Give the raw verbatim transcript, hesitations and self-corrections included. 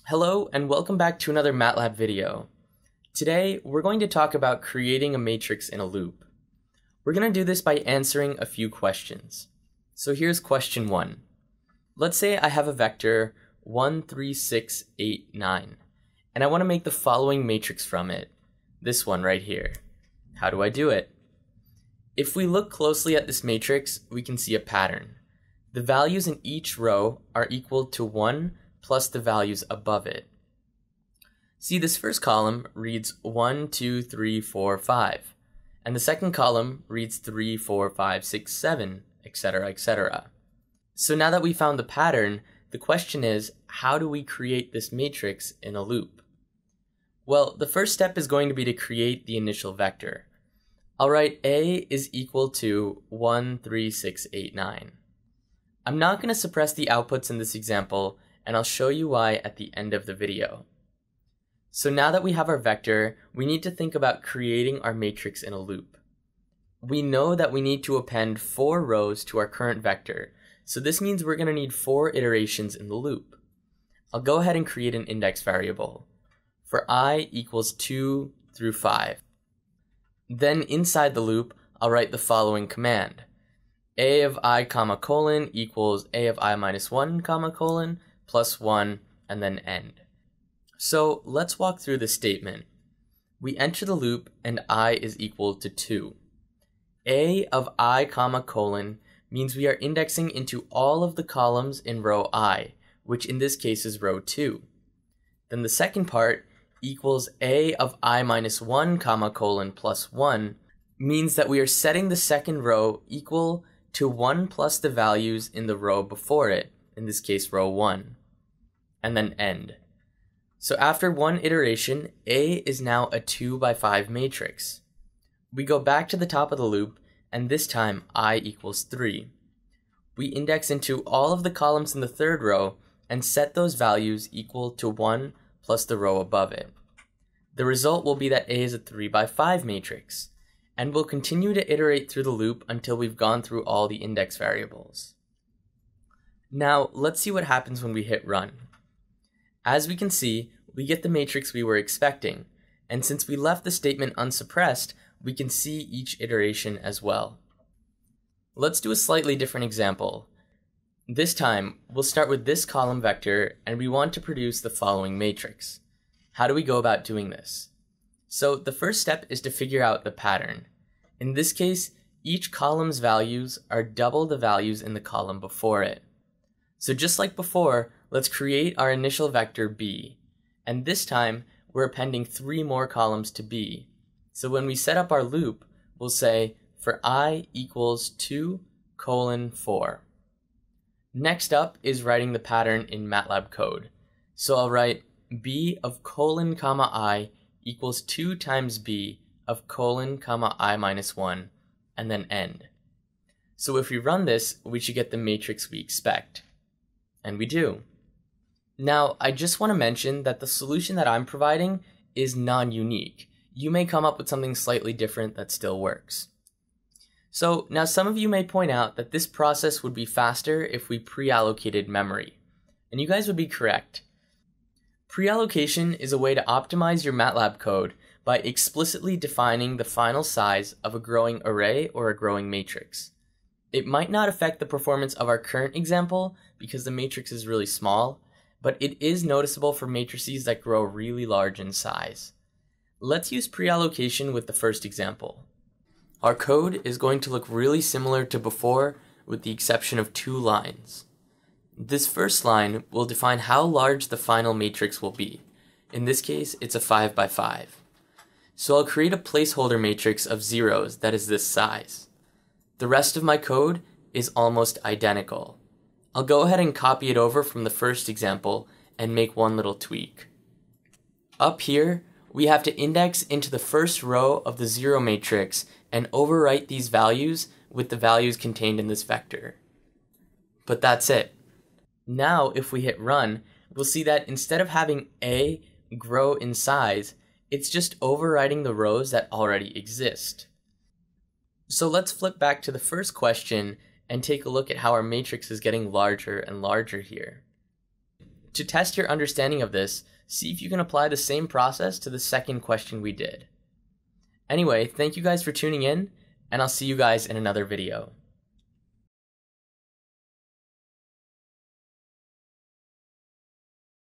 Hello and welcome back to another MATLAB video. Today we're going to talk about creating a matrix in a loop. We're going to do this by answering a few questions. So here's question one. Let's say I have a vector one, three, six, eight, nine, and I want to make the following matrix from it. This one right here. How do I do it? If we look closely at this matrix, we can see a pattern. The values in each row are equal to one plus the values above it. See, this first column reads one, two, three, four, five, and the second column reads three, four, five, six, seven, et cetera, et cetera. So now that we found the pattern, the question is, how do we create this matrix in a loop? Well, the first step is going to be to create the initial vector. I'll write A is equal to one, three, six, eight, nine. I'm not going to suppress the outputs in this example, and I'll show you why at the end of the video. So now that we have our vector, we need to think about creating our matrix in a loop. We know that we need to append four rows to our current vector, so this means we're going to need four iterations in the loop. I'll go ahead and create an index variable for I equals two through five. Then inside the loop, I'll write the following command. A of I comma colon equals A of I minus one comma colon plus one, and then end. So let's walk through this statement. We enter the loop and I is equal to two. A of I comma colon means we are indexing into all of the columns in row I, which in this case is row two. Then the second part equals A of I minus one comma colon plus one means that we are setting the second row equal to one plus the values in the row before it, in this case row one, and then end. So after one iteration, A is now a two by five matrix. We go back to the top of the loop, and this time I equals three. We index into all of the columns in the third row and set those values equal to one plus the row above it. The result will be that A is a three by five matrix, and we'll continue to iterate through the loop until we've gone through all the index variables. Now, let's see what happens when we hit run. As we can see, we get the matrix we were expecting, and since we left the statement unsuppressed, we can see each iteration as well. Let's do a slightly different example. This time, we'll start with this column vector, and we want to produce the following matrix. How do we go about doing this? So the first step is to figure out the pattern. In this case, each column's values are double the values in the column before it. So just like before, let's create our initial vector B, and this time we're appending three more columns to B. So when we set up our loop, we'll say for I equals two colon four. Next up is writing the pattern in MATLAB code. So I'll write B of colon comma I equals two times B of colon comma I minus one, and then end. So if we run this, we should get the matrix we expect. And we do. Now, I just want to mention that the solution that I'm providing is non-unique. You may come up with something slightly different that still works. So now some of you may point out that this process would be faster if we pre-allocated memory. And you guys would be correct. Pre-allocation is a way to optimize your MATLAB code by explicitly defining the final size of a growing array or a growing matrix. It might not affect the performance of our current example because the matrix is really small, but it is noticeable for matrices that grow really large in size. Let's use pre-allocation with the first example. Our code is going to look really similar to before with the exception of two lines. This first line will define how large the final matrix will be. In this case, it's a five by five. So I'll create a placeholder matrix of zeros that is this size. The rest of my code is almost identical. I'll go ahead and copy it over from the first example and make one little tweak. Up here, we have to index into the first row of the zero matrix and overwrite these values with the values contained in this vector. But that's it. Now, if we hit run, we'll see that instead of having A grow in size, it's just overwriting the rows that already exist. So let's flip back to the first question and take a look at how our matrix is getting larger and larger here. To test your understanding of this, see if you can apply the same process to the second question we did. Anyway, thank you guys for tuning in, and I'll see you guys in another video.